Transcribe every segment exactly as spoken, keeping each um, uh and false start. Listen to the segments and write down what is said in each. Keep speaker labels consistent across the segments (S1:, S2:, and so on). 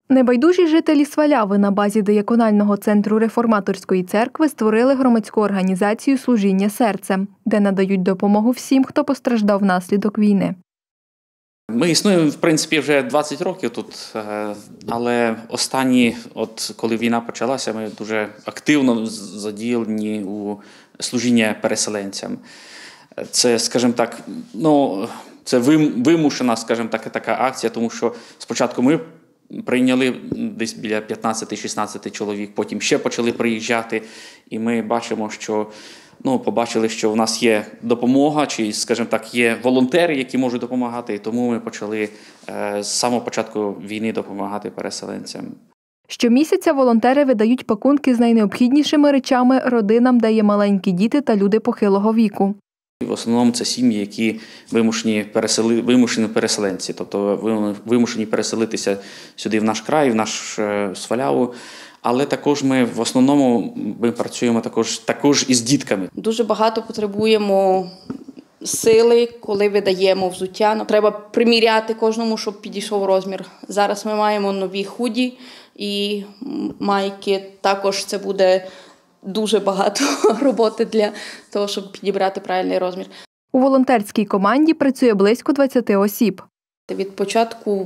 S1: Небайдужі жителі Сваляви на базі Дияконального центру Реформаторської церкви створили громадську організацію «Служіння серцем», де надають допомогу всім, хто постраждав внаслідок війни.
S2: Ми існуємо, в принципі, вже двадцять років тут, але останні, от коли війна почалася, ми дуже активно задіяні у служіння переселенцям. Це, скажімо так, ну, це вимушена, скажімо так, така акція, тому що спочатку ми прийняли десь біля п'ятнадцяти-шістнадцяти чоловік, потім ще почали приїжджати, і ми бачимо, що Ну, побачили, що в нас є допомога, чи, скажімо так, є волонтери, які можуть допомагати, і тому ми почали з самого початку війни допомагати переселенцям.
S1: Щомісяця волонтери видають пакунки з найнеобхіднішими речами родинам, де є маленькі діти та люди похилого віку.
S2: В основному це сім'ї, які вимушені, пересели... вимушені переселенці, тобто вимушені переселитися сюди, в наш край, в наш Сваляву. Але також ми в основному ми працюємо також, також із дітками.
S3: Дуже багато потребуємо сили, коли видаємо взуття. Треба приміряти кожному, щоб підійшов розмір. Зараз ми маємо нові худі і майки. Також це буде дуже багато роботи для того, щоб підібрати правильний розмір.
S1: У волонтерській команді працює близько двадцяти осіб.
S3: Від початку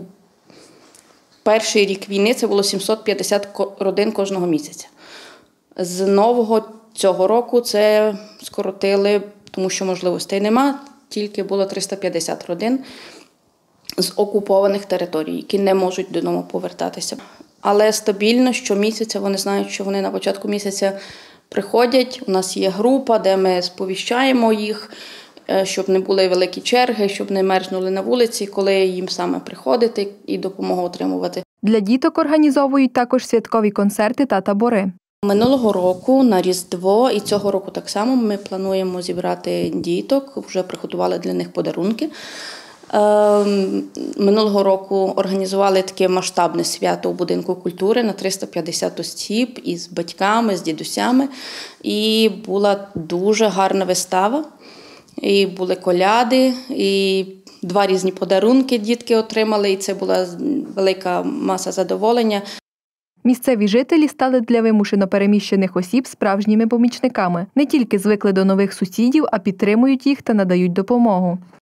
S3: перший рік війни це було сімсот п'ятдесят родин кожного місяця. З нового цього року це скоротили, тому що можливостей нема, тільки було триста п'ятдесят родин з окупованих територій, які не можуть додому повертатися. Але стабільно щомісяця вони знають, що вони на початку місяця приходять. У нас є група, де ми сповіщаємо їх, щоб не були великі черги, щоб не мерзнули на вулиці, коли їм саме приходити і допомогу отримувати.
S1: Для діток організовують також святкові концерти та табори.
S3: Минулого року на Різдво і цього року так само ми плануємо зібрати діток, вже приготували для них подарунки. Минулого року організували таке масштабне свято у будинку культури на триста п'ятдесят осіб із батьками, з дідусями. І була дуже гарна вистава. І були коляди, і два різні подарунки дітки отримали, і це була велика маса задоволення.
S1: Місцеві жителі стали для вимушено переміщених осіб справжніми помічниками. Не тільки звикли до нових сусідів, а підтримують їх та надають допомогу.